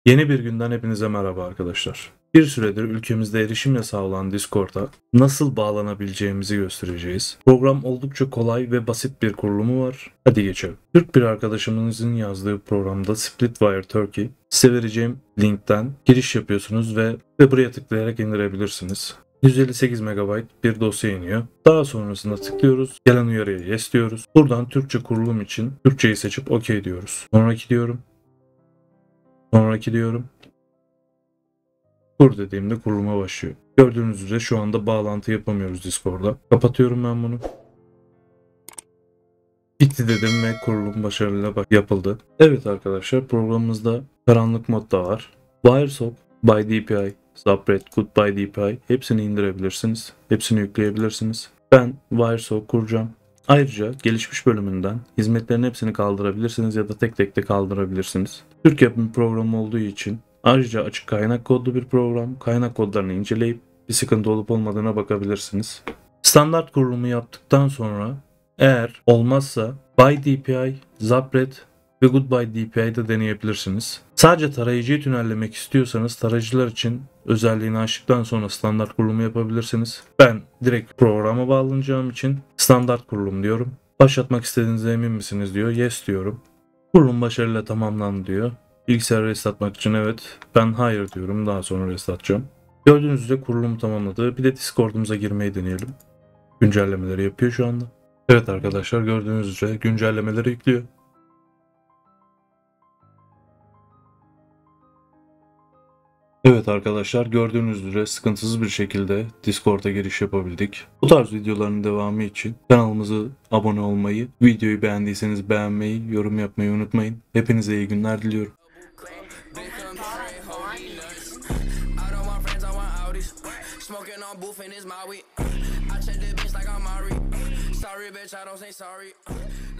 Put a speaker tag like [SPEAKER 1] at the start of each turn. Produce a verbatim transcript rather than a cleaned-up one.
[SPEAKER 1] Yeni bir günden hepinize merhaba arkadaşlar. Bir süredir ülkemizde erişim yasağı olan Discord'a nasıl bağlanabileceğimizi göstereceğiz. Program oldukça kolay ve basit bir kurulumu var. Hadi geçelim. Türk bir arkadaşımızın yazdığı programda Splitwire Turkey, size vereceğim linkten giriş yapıyorsunuz ve, ve buraya tıklayarak indirebilirsiniz. yüz elli sekiz megabayt bir dosya iniyor. Daha sonrasında tıklıyoruz. Gelen uyarıya yes diyoruz. Buradan Türkçe kurulum için Türkçeyi seçip OK diyoruz. Sonraki diyorum. Sonraki diyorum. Kur dediğimde kuruluma başlıyor. Gördüğünüz üzere şu anda bağlantı yapamıyoruz Discord'da. Kapatıyorum ben bunu. Bitti dedim ve kurulum başarıyla yapıldı. Evet arkadaşlar, programımızda karanlık mod da var. Wiresop, ByDPI, Subred, GoodByDPI hepsini indirebilirsiniz. Hepsini yükleyebilirsiniz. Ben Wiresop kuracağım. Ayrıca gelişmiş bölümünden hizmetlerin hepsini kaldırabilirsiniz ya da tek tek de kaldırabilirsiniz. Türk yapım programı olduğu için ayrıca açık kaynak kodlu bir program. Kaynak kodlarını inceleyip bir sıkıntı olup olmadığına bakabilirsiniz. Standart kurulumu yaptıktan sonra eğer olmazsa ByDPI, Subred ve GoodByDPI'de deneyebilirsiniz. Sadece tarayıcıyı tünellemek istiyorsanız tarayıcılar için özelliğini açtıktan sonra standart kurulumu yapabilirsiniz. Ben direkt programa bağlanacağım için standart kurulum diyorum. Başlatmak istediğinize emin misiniz diyor. Yes diyorum. Kurulum başarıyla tamamlandı diyor. Bilgisayarı restartmak için evet. Ben hayır diyorum. Daha sonra restartacağım. Gördüğünüz üzere kurulumu tamamladı. Bir de Discord'umuza girmeyi deneyelim. Güncellemeleri yapıyor şu anda. Evet arkadaşlar, gördüğünüz üzere güncellemeleri yüklüyor. Evet arkadaşlar, gördüğünüz üzere sıkıntısız bir şekilde Discord'a giriş yapabildik. Bu tarz videoların devamı için kanalımıza abone olmayı, videoyu beğendiyseniz beğenmeyi, yorum yapmayı unutmayın. Hepinize iyi günler diliyorum. Smoking on booth and it's my weed. I check the bitch like I'm Mari. Sorry, bitch, I don't say sorry.